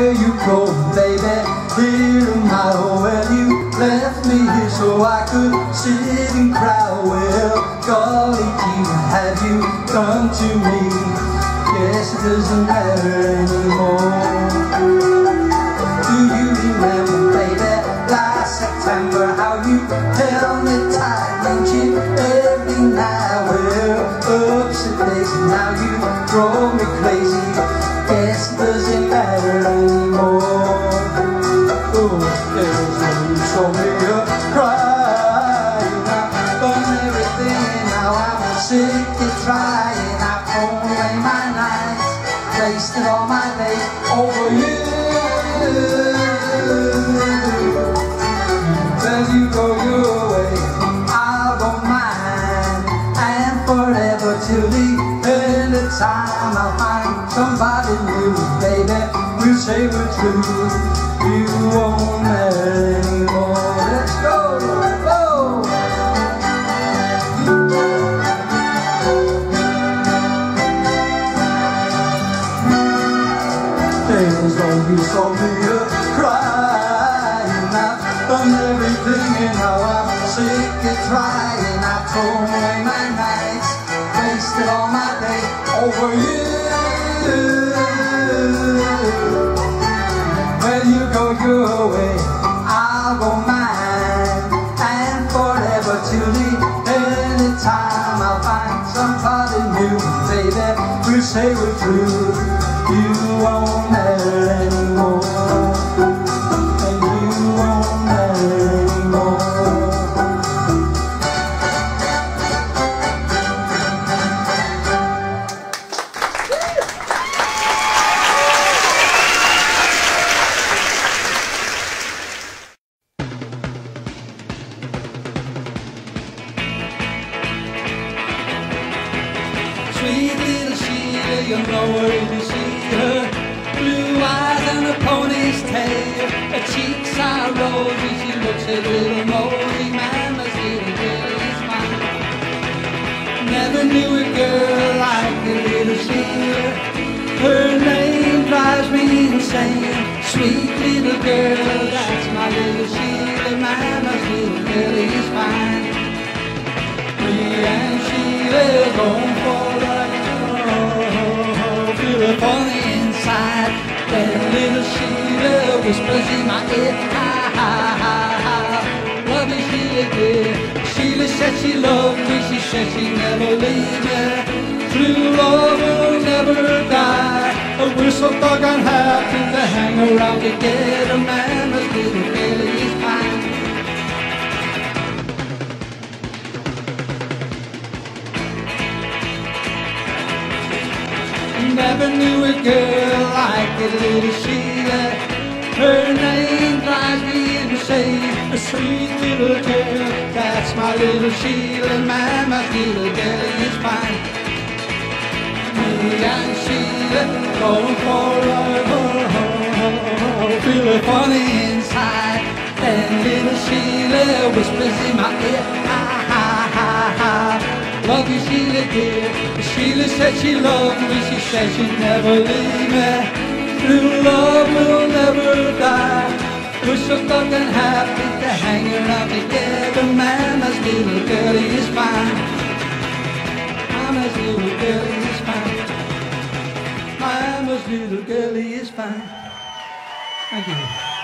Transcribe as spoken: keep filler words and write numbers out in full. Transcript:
where you go, baby? Here am I, oh well, you left me here so I could sit and cry. Well, golly gee, what have you done to me? Guess it doesn't matter anymore. Do you remember, baby, last September, how you held me tight, ain't you, every night? Well, upset daisy, now you drove me crazy. Guess it doesn't matter anymore. Oh, there's no use for me to cry. I've done everything and now I'm sick of trying. I've thrown away my nights, wasted all my days over you. As you go your way, I'll go mine, and forever till the end of time I'll find somebody new, baby. We'll say we're true. You won't matter anymore. Let's go, go. There's no use for me to cry. I've done everything and now I'm sick of trying. I've thrown away my nights, wasted all my days over you. Well, you go your way, I'll go mine, and forever till the end of time I'll find somebody new, baby. We'll say we're through. You won't matter anymore. Sweet little Sheila, you know where you see her. Blue eyes and a pony's tail. Her cheeks are rosy, she looks a little moldy. Mama's little girl is mine. Never knew a girl like the little Sheila. Her name drives me insane. Sweet little girl, that's my little Sheila. Mama's little girl is fine. Me and Sheila going for on the inside, then little Sheila whispers in my ear, ha ha ha ha, love you Sheila dear. Sheila said she loved me, she said she'd never leave me. True love will never die, but we're so doggone happy to hang around together. Mama's little girl is fine. Never knew a girl like a little Sheila. Her name drives me insane. A sweet little girl, that's my little Sheila. Mama's little girl is fine. Me and Sheila going for a oh, feel it on the inside. Then little Sheila whispers in my ear, ha ha ha ha, love you Sheila dear. Sheila said she loved me, she said she'd never leave me. True love will never die, we're so fucking happy to hang around together. Mama's little girl is fine. Mama's little girl is fine. Mama's little girl is fine. Thank you.